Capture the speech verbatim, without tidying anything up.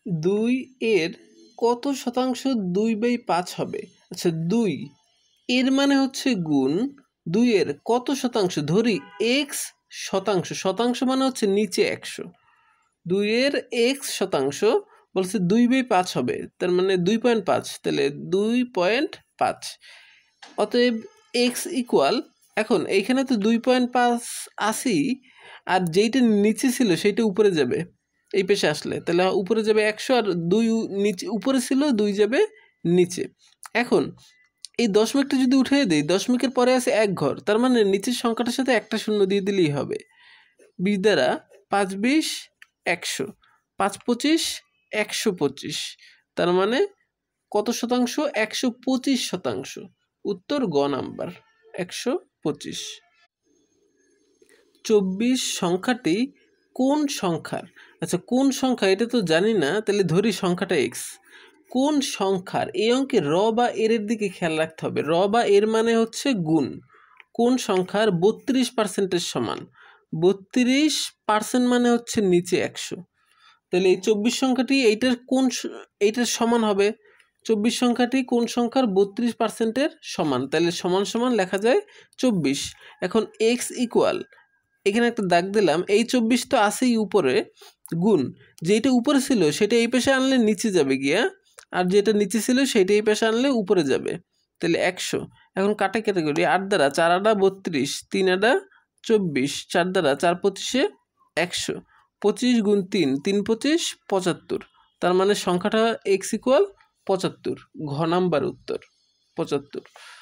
দুই এর কত শতাংশ দুই বাই পাঁচ হবে? আচ্ছা, দুই এর মানে হচ্ছে গুণ, দুই এর কত শতাংশ, ধরি এক্স শতাংশ, শতাংশ মানে হচ্ছে নিচে একশো, দুই এর এক্স শতাংশ বলছে দুই বাই পাঁচ হবে, তার মানে দুই পয়েন্ট পাঁচ, তাহলে দুই পয়েন্ট পাঁচ। অতএব এক্স ইকুয়াল, এখন এইখানে তো দুই পয়েন্ট পাঁচ আসি, আর যেইটা নিচে ছিল সেইটা উপরে যাবে এই পেশে আসলে, তাহলে উপরে যাবে একশো, আর দুই নিচে উপরে ছিল, দুই যাবে নিচে। এখন এই দশমিকটা যদি উঠিয়ে দিই, দশমিকের পরে আছে এক ঘর, তার মানে নিচের সংখ্যাটার সাথে একটা শূন্য দিয়ে দিলেই হবে। বিশ দ্বারা পাঁচ বিশ একশো, পাঁচ পঁচিশ একশো পঁচিশ, তার মানে কত শতাংশ? একশো পঁচিশ শতাংশ। উত্তর গ নাম্বার, একশো পঁচিশ। চব্বিশ সংখ্যাটি কোন সংখ্যার? আচ্ছা, কোন সংখ্যা এটা তো জানি না, তাহলে ধরি সংখ্যাটা এক্স। কোন সংখ্যার? এই অঙ্কে র বা এর দিকে খেয়াল রাখতে হবে। র বা এর মানে হচ্ছে গুণ। কোন সংখ্যার বত্রিশ পার্সেন্টের সমান? বত্রিশ পার্সেন্ট মানে হচ্ছে নিচে একশো, তাহলে এই চব্বিশ সংখ্যাটি এইটার কোন, এইটার সমান হবে। চব্বিশ সংখ্যাটি কোন সংখ্যার বত্রিশ পার্সেন্টের সমান? তাহলে সমান সমান লেখা যায় চব্বিশ। এখন এক্স ইকুয়াল, এখানে একটা দাগ দিলাম, এই চব্বিশ তো আসেই উপরে, গুণ যেটা উপরে ছিল সেটা এই পাশে আনলে নিচে যাবে গিয়া, আর যেটা নিচে ছিল সেটা এই পাশে আনলে উপরে যাবে, তাহলে একশো। এখন কাটা কেটে করি, আট দ্বারা চার আডা বত্রিশ, তিন আডা চব্বিশ, চার দ্বারা চার পঁচিশে একশো, পঁচিশ গুণ তিন, তিন পঁচিশ পঁচাত্তর, তার মানে সংখ্যাটা এক্স ইকুয়াল পঁচাত্তর। ঘ নাম্বার উত্তর পঁচাত্তর।